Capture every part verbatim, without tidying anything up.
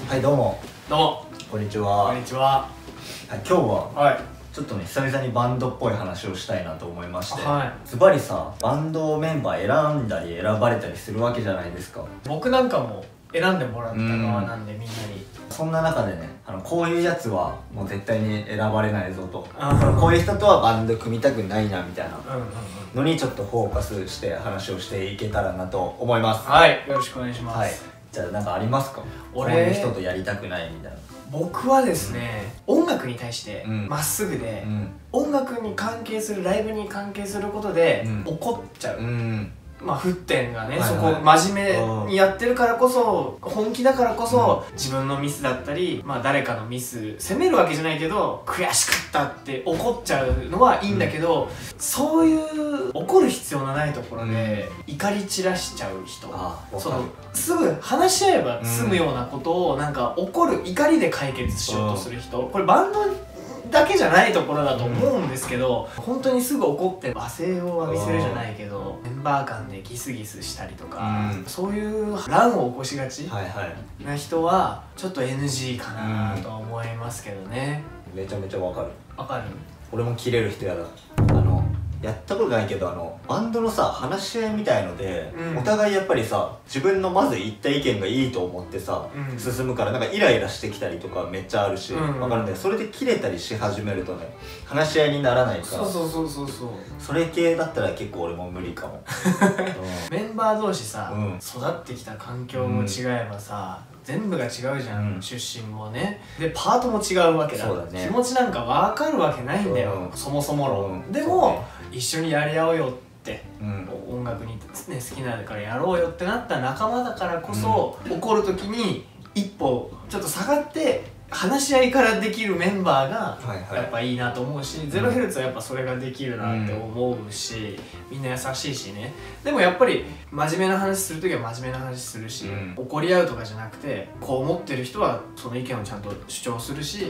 はい、どうも。 どうも。 こんにちは。 こんにちは。 はい、今日は、 はい。 ちょっとね、久々にバンドっぽい話をしたいなと思いまして。 はい。 ズバリさ、バンドメンバー選んだり選ばれたりするわけじゃないですか。 僕なんかも選んでもらった側なんで、みんなに。 そんな中でね、あのこういうやつはもう絶対に選ばれないぞと、 あこういう人とはバンド組みたくないなみたいなうんうんうん。 のにちょっとフォーカスして話をしていけたらなと思います。 はい。よろしくお願いします。 はい。じゃあなんかありますか？ 俺こういう人とやりたくないみたいな。 僕はですね、音楽に対してうんまっすぐで、 うん。 音楽に関係するライブに関係することで、 うん怒っちゃう。 うんまあ、沸点がね、 はいはいそこ真面目にやってるからこそ、本気だからこそ、うん、自分のミスだったり、まあ、誰かのミス責めるわけじゃないけど悔しかったって怒っちゃうのはいいんだけど、うん、そういう怒る必要のないところで、うん、怒り散らしちゃう人、そのすぐ話し合えば済むようなことをなんか怒る怒りで解決しようとする人、これバンドだけじゃないところだと思うんですけど、うん、本当にすぐ怒って罵声を浴びせるじゃないけどメンバー間でギスギスしたりとか、うん、そういう乱を起こしがちな人はちょっと エヌジー かなと思いますけどね、 うん、めちゃめちゃわかる。 わかる。 俺もキレる人やだ。あのやったことないけど、あのバンドのさ話し合いみたいので、うん、お互いやっぱりさ自分のまず言った意見がいいと思ってさ、うん、進むからなんかイライラしてきたりとかめっちゃあるし、うん、分かるんだよ。それでキレたりし始めるとね話し合いにならないから、 そうそうそうそうそう、 それ系だったら結構俺も無理かも。 うん、メンバー同士さ、うん、育ってきた環境も違えばさ、うん、全部が違うじゃん、うん、出身もね。でパートも違うわけだ。そうだね、気持ちなんか分かるわけないんだよ、うん、そもそも論、うん、でも、ね、一緒にやり合おうよって、うん、音楽に、ね、好きなからやろうよってなった仲間だからこそ、うん、怒る時に一歩ちょっと下がって話し合いからできるメンバーがやっぱいいなと思うし、はいはい、ゼロヘルツはやっぱそれができるなって思うし、うん、みんな優しいしね。でもやっぱり真面目な話するときは真面目な話するし、うん、怒り合うとかじゃなくてこう思ってる人はその意見をちゃんと主張するし、うん、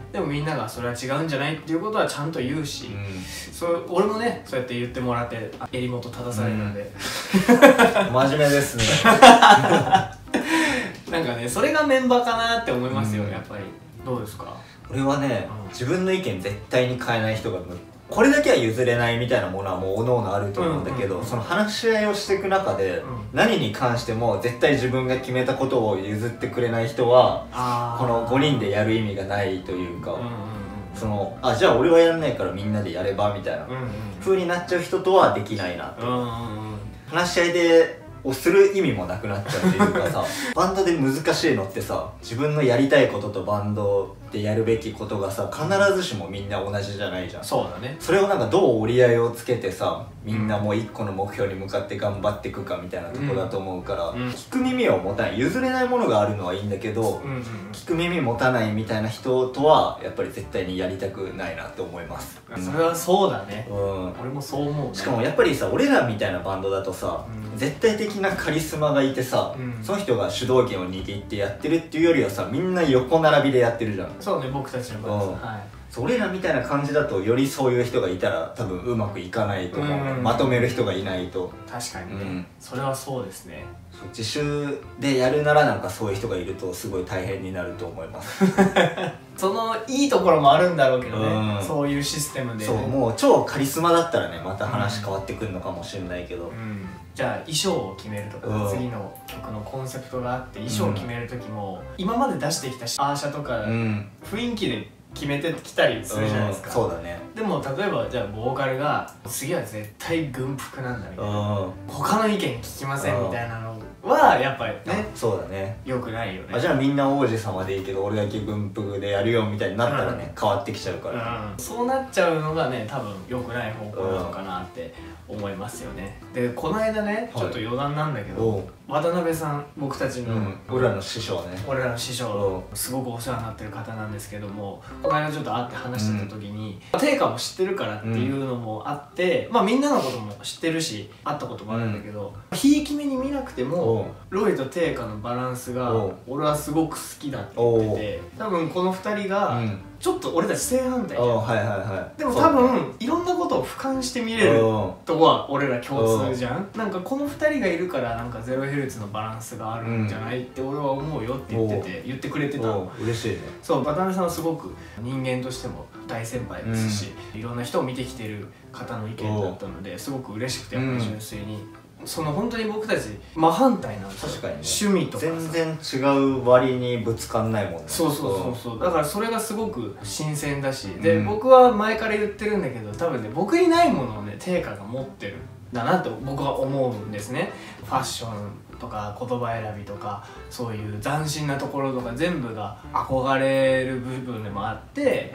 でもみんながそれは違うんじゃないっていうことはちゃんと言うし、うん、そう俺もねそうやって言ってもらって襟元正されるので、 うん、真面目ですね。 なんかね、それがメンバーかなって思いますよ、うん、やっぱり。どうですか？ 俺はね、うん、自分の意見絶対に変えない人がこれだけは譲れないみたいなものはもうおのおのあると思うんだけど、その話し合いをしていく中で、うん、何に関しても絶対自分が決めたことを譲ってくれない人はこのごにんでやる意味がないというか、そのあじゃあ俺はやらないからみんなでやればみたいな風になっちゃう人とはできないなと。話し合いでをする意味もなくなっちゃうというかさバンドで難しいのってさ、自分のやりたいこととバンドでやるべきことがさ必ずしもみんな同じじゃないじゃん。 そうだね。 それをなんかどう折り合いをつけてさみんなもう一個の目標に向かって頑張っていくかみたいなところだと思うから、うん、聞く耳を持たない、譲れないものがあるのはいいんだけど、うんうんうん、聞く耳持たないみたいな人とはやっぱり絶対にやりたくないなって思います。 うん、それはそうだね、うん、俺もそう思う、ね、 しかもやっぱりさ俺らみたいなバンドだとさ、うん、絶対的なカリスマがいてさ、うん、その人が主導権を握ってやってるっていうよりはさみんな横並びでやってるじゃん。 そうね、僕たちの場合、うん、はい、 俺らみたいな感じだとよりそういう人がいたら多分うまくいかないと思う、うん、まとめる人がいないと。 確かにね、うん、それはそうですね。 自主でやるならなんかそういう人がいるとすごい大変になると思いますそのいいところもあるんだろうけどね、うん、そういうシステムで、ね、 そうもう超カリスマだったらねまた話変わってくるのかもしれないけど、うんうん、じゃあ衣装を決めるとか、うん、次の曲のコンセプトがあって衣装を決める時も、うん、今まで出してきたアーシャとか、うん、雰囲気で決めてきたりするじゃないですか、うん、そうだね。でも例えばじゃあボーカルが次は絶対軍服なんだみたいな、うん、他の意見聞きませんみたいなのはやっぱりね、 そうだね、 よくないよね。 あじゃあみんな王子様でいいけど俺だけ軍服でやるよみたいになったらね、うん、変わってきちゃうから、 うん、そうなっちゃうのがね多分良くない方向なのかなって思いますよね。でこの間ね、ちょっと余談なんだけど、はい、渡辺さん、僕たちの、うん、 俺らの師匠ね、 俺らの師匠、すごくお世話になってる方なんですけども、この間ちょっと会って話してた時に、うん、定価も知ってるからっていうのもあって、うん、まあみんなのことも知ってるし会ったこともあるんだけど、ひいき目に見なくてもロイとテイカのバランスが俺はすごく好きだって言ってて、多分このふたりがちょっと俺たち正反対じゃん。でも多分いろんなことを俯瞰して見れるとこは俺ら共通じゃん。なんかこのふたりがいるからなんかゼロヘルツのバランスがあるんじゃないって俺は思うよって言ってて、言ってくれてたの。 嬉しいね。 そう渡辺さんはすごく人間としても大先輩ですし、いろんな人を見てきてる方の意見だったのですごく嬉しくて、やっぱり純粋に。その本当に僕たち真反対なんですよ。確かに、ね、趣味とか全然違う割にぶつかんないもんね。 そうそうそうそう、だからそれがすごく新鮮だし、で、うん、僕は前から言ってるんだけど、多分ね僕にないものをねテイカが持ってるんだなと僕は思うんですね。ファッションとか言葉選びとかそういう斬新なところとか全部が憧れる部分でもあって、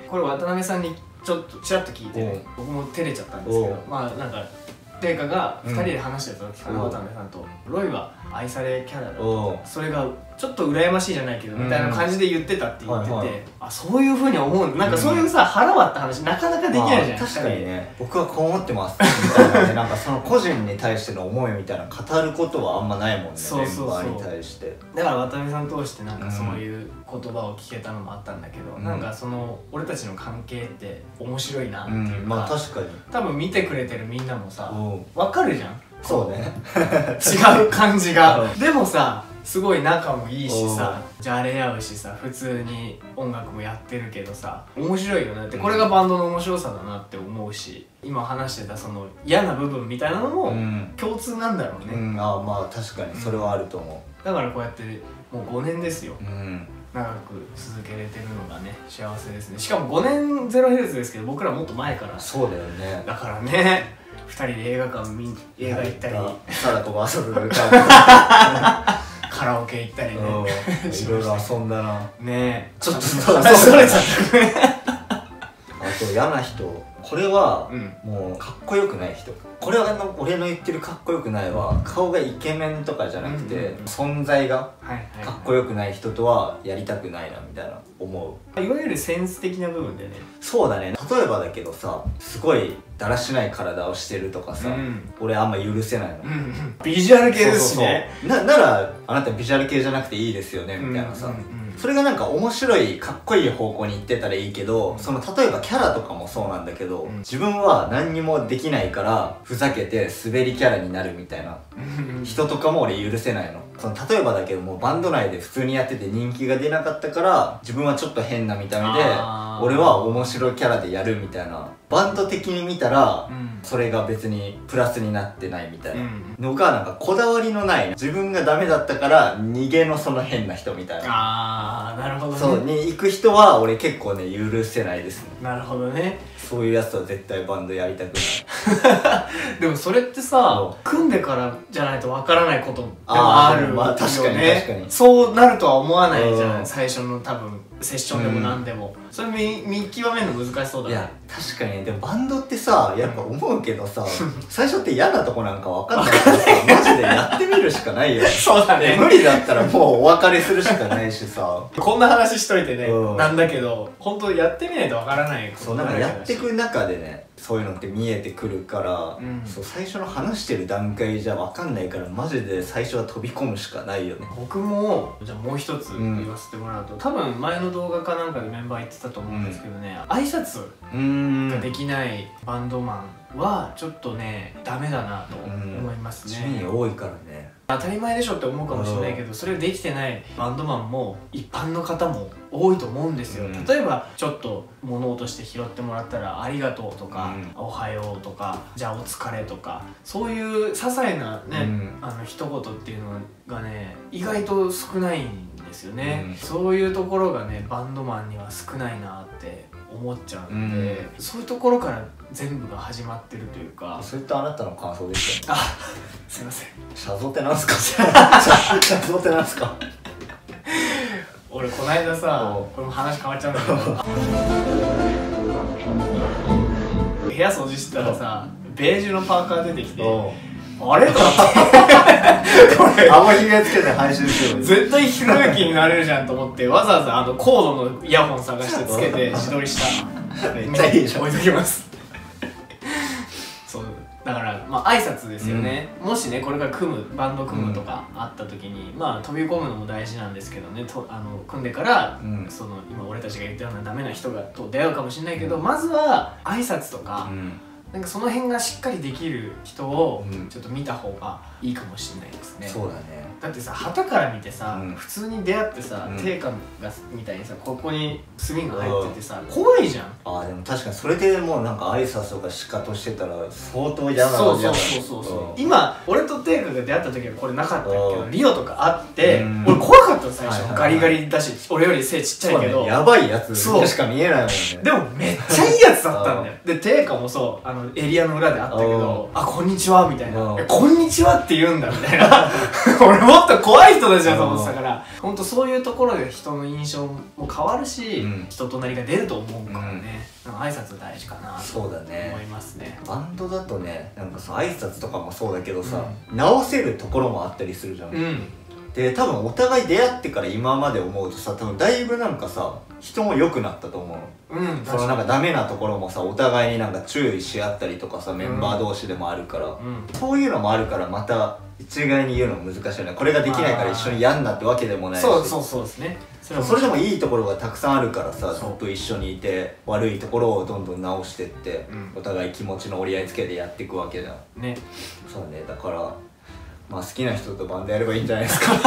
これ渡辺さんにちょっとちらっと聞いて、ね、僕も照れちゃったんですけど、まあなんかテイカがふたりで話してた時から渡辺さんと「ロイは愛されキャラだ」と、それがちょっと羨ましいじゃないけどみたいな感じで言ってたって言ってて、あ、そういうふうに思う、なんかそういうさ腹割った話なかなかできないじゃん。 確かにね、僕はこう思ってますみたいなね、なんかその個人に対しての思いみたいな語ることはあんまないもんね、メンバーに対して。だから渡辺さん通してなんかそういう言葉を聞けたのもあったんだけど、なんかその俺たちの関係って面白いなっていうか、 まあ確かに多分見てくれてるみんなもさ分かるじゃん。 そうね違う感じがでもさすごい仲もいいしさ、じゃれ合うしさ、普通に音楽もやってるけどさ面白いよねって、これがバンドの面白さだなって思うし、今話してたその嫌な部分みたいなのも共通なんだろうね。 うん、ああまあ確かにそれはあると思う。 だからこうやってもうごねんですよ、うん、長く続けれてるのがね幸せですね。しかもごねんゼロヘルツですけど、僕らもっと前から。 そうだよね。 だからねふたりで映画館見映画行ったり貞子が遊ぶカラオケ行ったりねいろいろ遊んだな。 ねえちょっとそれちゃったあと嫌な人、これはもうかっこよくない人。これはの俺の言ってるかっこよくないは顔がイケメンとかじゃなくて存在がかっこよくない人とはやりたくないなみたいな思う。 いわゆるセンス的な部分だよね。 そうだね。例えばだけどさ、すごいだらしない体をしてるとかさ、うん、俺あんま許せないの、うんうん、 ビジュアル系ですしね。 そうそうそう、な, ならあなたビジュアル系じゃなくていいですよねみたいなさ、それがなんか面白いかっこいい方向に行ってたらいいけど、うん、その例えばキャラとかもそうなんだけど、うん、自分は何にもできないからふざけて滑りキャラになるみたいな人とかも俺許せないの。その例えばだけどもバンド内で普通にやってて人気が出なかったから自分はちょっと変な見た目で俺は面白いキャラでやるみたいな、バンド的に見たら、うん、それが別にプラスになってないみたいなのがなんかこだわりのない、自分がダメだったから逃げのその変な人みたいな、 あーなるほどね、 そうに行く人は俺結構ね許せないですね。 なるほどね。 そういうやつは絶対バンドやりたくないでもそれってさ組んでからじゃないとわからないことでもあるよね。 まあ確かに確かにそうなるとは思わないじゃん、最初の多分セッションでも何でも、うん、それ 見, 見極めるの難しそうだね。いや確かに。でもバンドってさやっぱ思うけどさ最初って嫌なとこなんか分かんないからさマジでやってみるしかないよね。 そうだね。 無理だったらもうお別れするしかないしさこんな話しといてね、うん、なんだけど本当やってみないと分からないこと。 そうなんかやっていく中でねそういうのって見えてくるから、うん、そう最初の話してる段階じゃ分かんないからマジで最初は飛び込むしかないよね。 僕もじゃあもう一つ言わせてもらうと、うん、多分前の動画かなんかでメンバー言ってたと思うんですけどね、うん、挨拶ができないバンドマンはちょっとねダメだなと思いますね。 地味に多いからね。 当たり前でしょって思うかもしれないけど、それできてないバンドマンも一般の方も多いと思うんですよ、うん、例えばちょっと物音して拾ってもらったら「ありがとう」とか「うん、おはよう」とか「じゃあお疲れ」とかそういう些細なね、うん、あの一言っていうのがね意外と少ないんですよね、うん、そういうところがねバンドマンには少ないなって思っちゃうんで、うん、そういうところから全部が始まってるというか。 それってあなたの感想ですよね。 あすいません。 シャゾってなんすかシャゾってなんすか俺この間さこれも話変わっちゃうんだけど部屋掃除してたらさベージュのパーカー出てきてあれと思ってこれあんまひげつけて配信してる絶対ひろゆきになれるじゃんと思ってわざわざあのコードのイヤホン探してつけて自撮りした。 めっちゃいいじゃん。 置いときますそうだからまあ挨拶ですよね、うん、もしねこれから組むバンド組むとかあった時に、うん、まあ飛び込むのも大事なんですけどねとあの組んでから、うん、その今俺たちが言ったようなダメな人がと出会うかもしれないけど、うん、まずは挨拶とか、うん、なんかその辺がしっかりできる人をちょっと見た方がいいかもしれないですね、うん、 そうだね。 だってさ旗から見てさ、うん、普通に出会ってさ、うん、定価がみたいにさここに墨が入っててさ、うん、怖いじゃん。 ああでも確かにそれでもうなんか挨拶とかしかとしてたら相当嫌なのじゃん。そうそうそうそう、うん、今俺と定価が出会った時はこれなかったけど、リオとかあって、うん、俺怖かった最初、はいはいはい、ガリガリだし俺より背ちっちゃいけど、 ね、やばいやつしか見えないもんね。 でもめっちゃいいやつだったんだよ。で定価もそうあのエリアの裏であったけど、あこんにちはみたいな、こんにちはって言うんだみたいな俺もっと怖い人だじゃんと思ってたから、本当そういうところで人の印象も変わるし、うん、人となりが出ると思うからね、うん、挨拶大事かなと思いますね。 バンドだとねなんかさ挨拶とかもそうだけどさ、うん、直せるところもあったりするじゃん、うん、で多分お互い出会ってから今まで思うとさ多分だいぶなんかさ人も良くなったと思う。うん、そのなんかダメなところもさお互いになんか注意し合ったりとかさメンバー同士でもあるから、うん、そういうのもあるからまた一概に言うの難しいよね。これができないから一緒にやんなってわけでもないし、 そうそうそうですね。 それ, それでもいいところがたくさんあるからさずっと一緒にいて悪いところをどんどん直してって、うん、お互い気持ちの折り合いつけてやっていくわけじゃんね。そうね。だからまあ好きな人とバンドやればいいんじゃないですか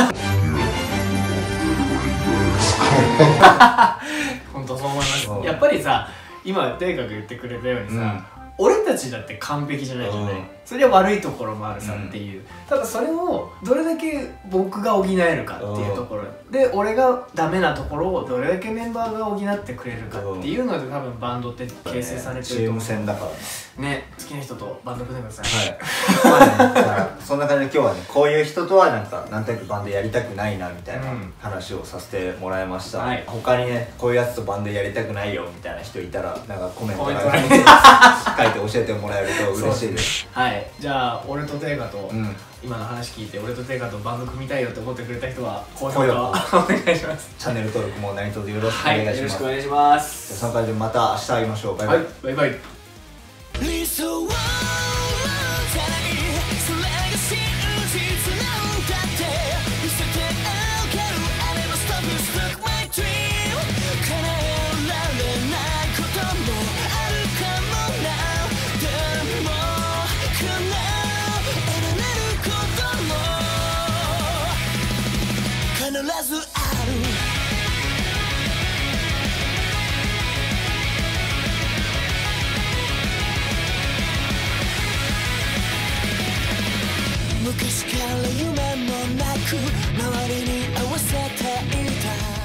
本当そう思います。やっぱりさ今定価が言ってくれたようにさ、うん、俺たちだって完璧じゃないじゃない、うん、それは悪いところもあるさっていう、うん、ただそれをどれだけ僕が補えるかっていうところで、俺がダメなところをどれだけメンバーが補ってくれるかっていうので多分バンドって形成されてると思う。チーム戦だからね。好きな人とバンド組んでください。 はいまあね、だからそんな感じで今日はねこういう人とはなんかなんとなくバンドやりたくないなみたいな話をさせてもらいました、うんはい、他にねこういうやつとバンドやりたくないよみたいな人いたらなんかコメント書いて教えてもらえると嬉しいです。 はい、じゃあ俺と定価と、うん、今の話聞いて俺と定価とバンド組みたいよって思ってくれた人は高評価お願いします。 チャンネル登録も何卒よろしくお願いします。はい、よろしくお願いします。 そんな感じでまた明日会いましょう。バイバイ、はい、バイバイ。昔から夢もなく周りに合わせていた